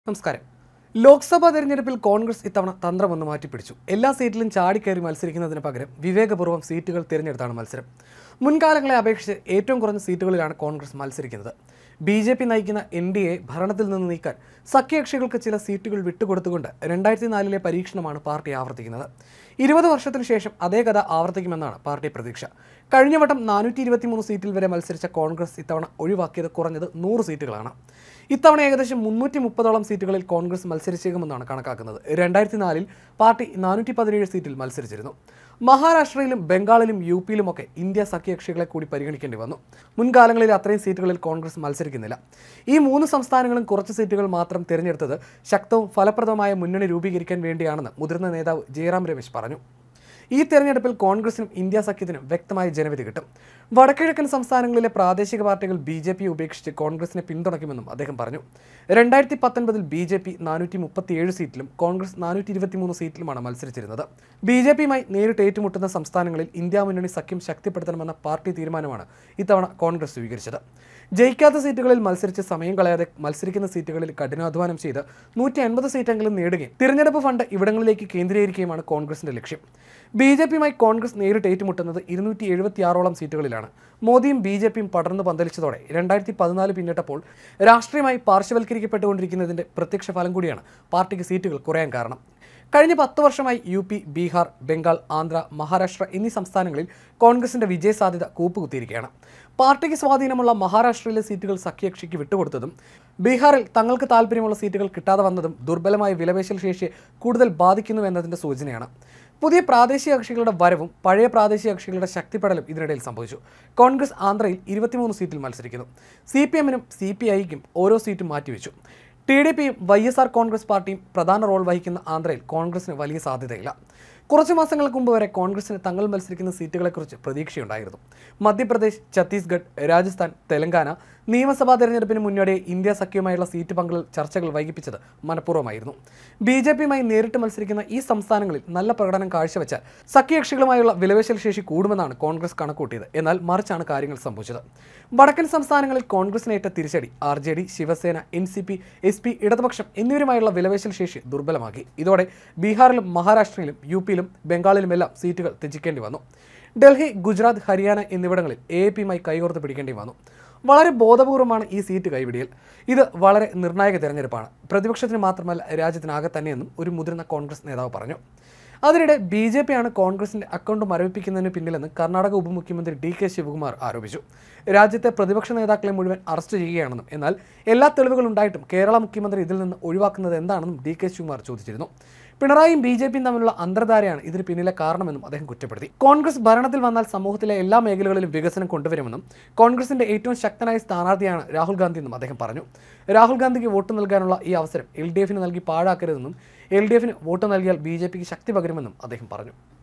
നമസ്കാരം. ലോക്സഭാ തെരഞ്ഞെടുപ്പിൽ കോൺഗ്രസ് ഇത്തവണ തന്ത്രമൊന്ന് മാറ്റിപ്പിടിച്ചു. എല്ലാ സീറ്റിലും ചാടിക്കയറി മത്സരിക്കുന്നതിന് പകരം വിവേകപൂർവ്വം സീറ്റുകൾ തിരഞ്ഞെടുത്താണ് മത്സരം. മുൻകാലങ്ങളെ അപേക്ഷിച്ച് ഏറ്റവും കുറഞ്ഞ സീറ്റുകളിലാണ് കോൺഗ്രസ് മത്സരിക്കുന്നത്. BJP നയിക്കുന്ന NDA ഭരണത്തിൽ നിന്ന് നീക്കാൻ സഖ്യകക്ഷികൾക്ക് ചില സീറ്റുകൾ വിട്ടുകൊടുത്തുകൊണ്ട് 2004 പരീക്ഷണമാണ് പാർട്ടി ആവർത്തിക്കുന്നത്. 20 വർഷത്തിനു ശേഷം അതേ കഥ ആവർത്തിക്കുമെന്നാണ് പാർട്ടി പ്രതീക്ഷ. കഴിഞ്ഞ വട്ടം 423 സീറ്റിൽ വരെ മത്സരിച്ച കോൺഗ്രസ് ഇത്തവണ ഒഴിവാക്കിയത് കുറഞ്ഞത് 100 സീറ്റുകളാണ്. ഇത്തവണ ഏകദേശം 330ഓളം സീറ്റുകളിൽ കോൺഗ്രസ് മത്സരിച്ചേക്കുമെന്നാണ് കണക്കാക്കുന്നത്. 2004 പാർട്ടി 417 സീറ്റിൽ മത്സരിച്ചിരുന്നു. മഹാരാഷ്ട്രയിലും ബംഗാളിലും UPയിലുമൊക്കെ ഇന്ത്യ സഖ്യകക്ഷികളെ കൂടി പരിഗണിക്കേണ്ടി വന്നു. മുൻകാലങ്ങളിൽ അത്രയും സീറ്റുകളിൽ കോൺഗ്രസ് മത്സരിക്കുന്നില്ല. ഈ 3 സംസ്ഥാനങ്ങളും കുറച്ച് സീറ്റുകൾ മാത്രം തിരഞ്ഞെടുത്തത് ശക്തവും ഫലപ്രദമായ മുന്നണി രൂപീകരിക്കാൻ വേണ്ടിയാണെന്ന് മുതിർന്ന നേതാവ് ജയറാം രമേശ് പറഞ്ഞു. ഈ തെരഞ്ഞെടുപ്പിൽ കോൺഗ്രസിനും ഇന്ത്യ സഖ്യത്തിനും വ്യക്തമായ ജനവിധി കിട്ടും. വടക്കിഴക്കൻ സംസ്ഥാനങ്ങളിലെ പ്രാദേശിക പാർട്ടികൾ BJP ഉപേക്ഷിച്ച് കോൺഗ്രസിനെ പിന്തുണയ്ക്കുമെന്നും അദ്ദേഹം പറഞ്ഞു. 2019 BJP 437 സീറ്റിലും കോൺഗ്രസ് 423 സീറ്റിലുമാണ് മത്സരിച്ചിരുന്നത്. BJPയുമായി നേരിട്ട് ഏറ്റുമുട്ടുന്ന സംസ്ഥാനങ്ങളിൽ ഇന്ത്യ മുന്നണി സഖ്യം ശക്തിപ്പെടുത്തണമെന്ന പാർട്ടി തീരുമാനമാണ് ഇത്തവണ കോൺഗ്രസ് സ്വീകരിച്ചത്. ജയിക്കാത്ത സീറ്റുകളിൽ മത്സരിച്ച് സമയം കളയാതെ മത്സരിക്കുന്ന സീറ്റുകളിൽ കഠിനാധ്വാനം ചെയ്ത് 150 സീറ്റെങ്കിലും നേടുകയും തിരഞ്ഞെടുപ്പ് ഫണ്ട് ഇവിടങ്ങളിലേക്ക് കേന്ദ്രീകരിക്കുകയുമാണ് കോൺഗ്രസിന്റെ ലക്ഷ്യം. BJPയുമായി കോൺഗ്രസ് നേരിട്ട് ഏറ്റുമുട്ടുന്നത് 276ഓളം സീറ്റുകളിലാണ്. മോദിയും BJPയും പടർന്നു പന്തലിച്ചതോടെ 2014 പിന്നിട്ടപ്പോൾ രാഷ്ട്രീയമായി പാർശ്വവൽക്കരിക്കപ്പെട്ടുകൊണ്ടിരിക്കുന്നതിന്റെ പ്രത്യക്ഷ ഫലം കൂടിയാണ് പാർട്ടിക്ക് സീറ്റുകൾ കുറയാൻ കാരണം. കഴിഞ്ഞ 10 വർഷമായി UP, ബീഹാർ, ബംഗാൾ, ആന്ധ്ര, മഹാരാഷ്ട്ര എന്നീ സംസ്ഥാനങ്ങളിൽ കോൺഗ്രസിന്റെ വിജയസാധ്യത കൂപ്പുകുത്തിയിരിക്കുകയാണ്. പാർട്ടിക്ക് സ്വാധീനമുള്ള മഹാരാഷ്ട്രയിലെ സീറ്റുകൾ സഖ്യകക്ഷിക്ക് വിട്ടുകൊടുത്തതും ബീഹാറിൽ തങ്ങൾക്ക് താല്പര്യമുള്ള സീറ്റുകൾ കിട്ടാതെ വന്നതും ദുർബലമായ വിലപേശൽ ശേഷിയെ കൂടുതൽ ബാധിക്കുന്നു എന്നതിന്റെ സൂചനയാണ്. പുതിയ പ്രാദേശിക കക്ഷികളുടെ വരവും പഴയ പ്രാദേശിക കക്ഷികളുടെ ശക്തിപ്പെടലും ഇതിനിടയിൽ സംഭവിച്ചു. കോൺഗ്രസ് ആന്ധ്രയിൽ 23 സീറ്റിൽ മത്സരിക്കുന്നു. CPMനും CPIക്കും ഓരോ സീറ്റും മാറ്റിവെച്ചു. TDPയും YSR കോൺഗ്രസ് പാർട്ടിയും പ്രധാന റോൾ വഹിക്കുന്ന ആന്ധ്രയിൽ കോൺഗ്രസിന് വലിയ സാധ്യതയില്ല. കുറച്ചു മാസങ്ങൾക്ക് മുമ്പ് വരെ കോൺഗ്രസിന് തങ്ങൾ മത്സരിക്കുന്ന സീറ്റുകളെക്കുറിച്ച് പ്രതീക്ഷയുണ്ടായിരുന്നു. മധ്യപ്രദേശ്, ഛത്തീസ്ഗഡ്, രാജസ്ഥാൻ, തെലങ്കാന നിയമസഭാ തെരഞ്ഞെടുപ്പിന് മുന്നോടിയെ ഇന്ത്യ സഖ്യവുമായുള്ള സീറ്റ് പങ്കിടൽ ചർച്ചകൾ വൈകിപ്പിച്ചത് മനഃപൂർവ്വമായിരുന്നു. BJPയുമായി നേരിട്ട് മത്സരിക്കുന്ന ഈ സംസ്ഥാനങ്ങളിൽ നല്ല പ്രകടനം കാഴ്ചവെച്ചാൽ സഖ്യകക്ഷികളുമായുള്ള വിലപേശൽ ശേഷി കൂടുമെന്നാണ് കോൺഗ്രസ് കണക്കൂട്ടിയത്. എന്നാൽ മറിച്ചാണ് കാര്യങ്ങൾ സംഭവിച്ചത്. വടക്കൻ സംസ്ഥാനങ്ങളിൽ കോൺഗ്രസിനേറ്റ തിരിച്ചടി RJD, ശിവസേന, NCP, SP, ഇടതുപക്ഷം എന്നിവരുമായുള്ള വിലപേശൽ ശേഷി ദുർബലമാക്കി. ഇതോടെ ബീഹാറിലും മഹാരാഷ്ട്രയിലും UPയിലും ബംഗാളിലുമെല്ലാം സീറ്റുകൾ ത്യജിക്കേണ്ടി വന്നു. ഡൽഹി, ഗുജറാത്ത്, ഹരിയാന എന്നിവിടങ്ങളിൽ AAPയുമായി കൈകോർത്ത് പിടിക്കേണ്ടി വന്നു. വളരെ ബോധപൂർവമാണ് ഈ സീറ്റ് കൈവിടിയൽ. ഇത് വളരെ നിർണായക തെരഞ്ഞെടുപ്പാണ്, പ്രതിപക്ഷത്തിന് മാത്രമല്ല രാജ്യത്തിനാകെ തന്നെയെന്നും ഒരു മുതിർന്ന കോൺഗ്രസ് നേതാവ് പറഞ്ഞു. അതിനിടെ BJPയാണ് കോൺഗ്രസിന്റെ അക്കൗണ്ട് മരവിപ്പിക്കുന്നതിന് പിന്നിലെന്ന് കർണാടക ഉപമുഖ്യമന്ത്രി DK ശിവകുമാർ ആരോപിച്ചു. രാജ്യത്തെ പ്രതിപക്ഷ നേതാക്കളെ മുഴുവൻ അറസ്റ്റ് ചെയ്യുകയാണെന്നും എന്നാൽ എല്ലാ തെളിവുകളുണ്ടായിട്ടും കേരള മുഖ്യമന്ത്രി ഇതിൽ നിന്ന് ഒഴിവാക്കുന്നത് എന്താണെന്നും DK ശിവകുമാർ ചോദിച്ചിരുന്നു. പിണറായിയും BJPയും തമ്മിലുള്ള അന്തർധാരയാണ് ഇതിന് പിന്നിലെ കാരണമെന്നും അദ്ദേഹം കുറ്റപ്പെടുത്തി. കോൺഗ്രസ് ഭരണത്തിൽ വന്നാൽ സമൂഹത്തിലെ എല്ലാ മേഖലകളിലും വികസനം കൊണ്ടുവരുമെന്നും കോൺഗ്രസിന്റെ ഏറ്റവും ശക്തനായ സ്ഥാനാർത്ഥിയാണ് രാഹുൽ ഗാന്ധി എന്നും അദ്ദേഹം പറഞ്ഞു. രാഹുൽ ഗാന്ധിക്ക് വോട്ട് നൽകാനുള്ള ഈ അവസരം LDFന് നൽകി പാഴാക്കരുതെന്നും LDFന് വോട്ട് നൽകിയാൽ BJPക്ക് ശക്തി പകരുമെന്നും അദ്ദേഹം പറഞ്ഞു.